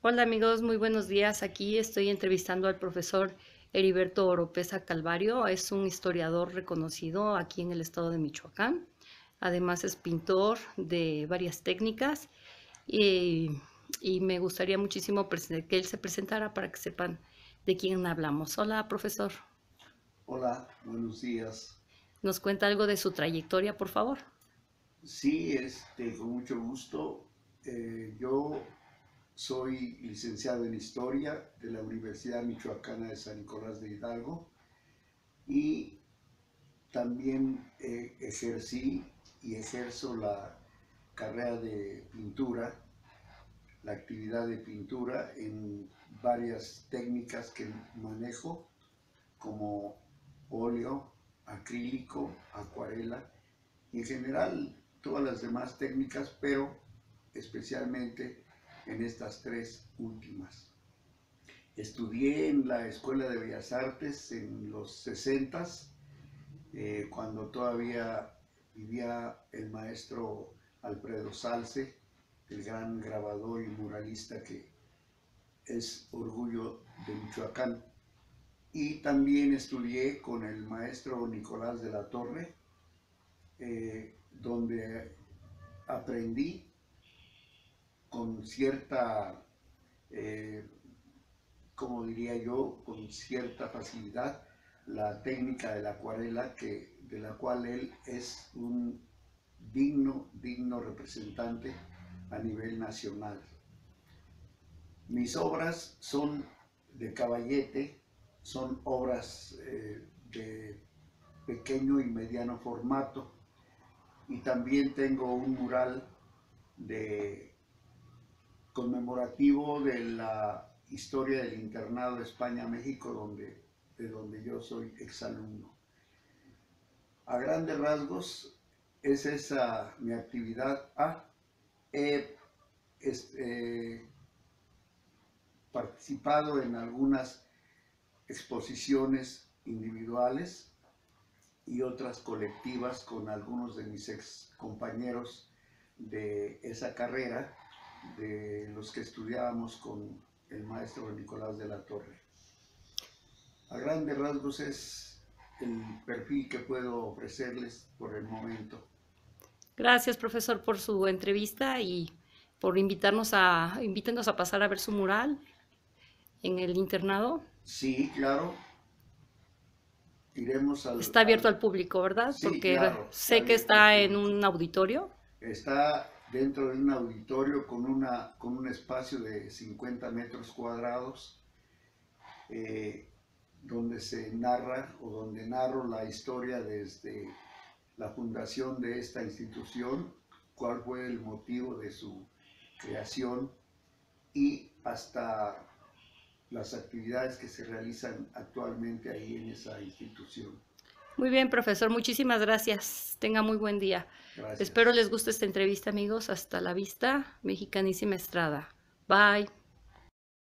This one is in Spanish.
Hola amigos, muy buenos días. Aquí estoy entrevistando al profesor Heriberto Oropeza Calvario. Es un historiador reconocido aquí en el estado de Michoacán. Además es pintor de varias técnicas y, y me gustaría muchísimo que él se presentara para que sepan de quién hablamos. Hola profesor, Hola, buenos días. ¿nos cuenta algo de su trayectoria, por favor? Sí, con mucho gusto. Yo soy licenciado en Historia de la Universidad Michoacana de San Nicolás de Hidalgo y también ejercí y ejerzo la carrera de pintura, la actividad de pintura en varias técnicas que manejo, como óleo, acrílico, acuarela y en general todas las demás técnicas, pero especialmente en estas tres últimas. Estudié en la Escuela de Bellas Artes en los 60, cuando todavía vivía el maestro Alfredo Salce, el gran grabador y muralista que es orgullo de Michoacán. Y también estudié con el maestro Nicolás de la Torre, donde aprendí con cierta, eh, como diría yo, con cierta facilidad la técnica de la acuarela, de la cual él es un digno representante a nivel nacional. Mis obras son de caballete, son obras de pequeño y mediano formato, y también tengo un mural de conmemorativo de la historia del internado de España-México, de donde yo soy exalumno. A grandes rasgos, es esa mi actividad. He participado en algunas exposiciones individuales y otras colectivas con algunos de mis ex compañeros de esa carrera, de los que estudiábamos con el maestro Nicolás de la Torre. A grandes rasgos es el perfil que puedo ofrecerles por el momento. Gracias profesor por su entrevista y por invítenos a pasar a ver su mural en el internado. Sí, claro, iremos Está abierto al público, ¿verdad? Sí, Porque claro, está sé que abierto al está en público. un auditorio. Está dentro de un auditorio con un espacio de 50 metros cuadrados, eh, donde se narra o donde narro la historia desde la fundación de esta institución, cuál fue el motivo de su creación y hasta las actividades que se realizan actualmente ahí en esa institución. Muy bien, profesor, muchísimas gracias. Tenga muy buen día. Espero Gracias. les guste esta entrevista, amigos. Hasta la vista, Mexicanísima Estrada. Bye.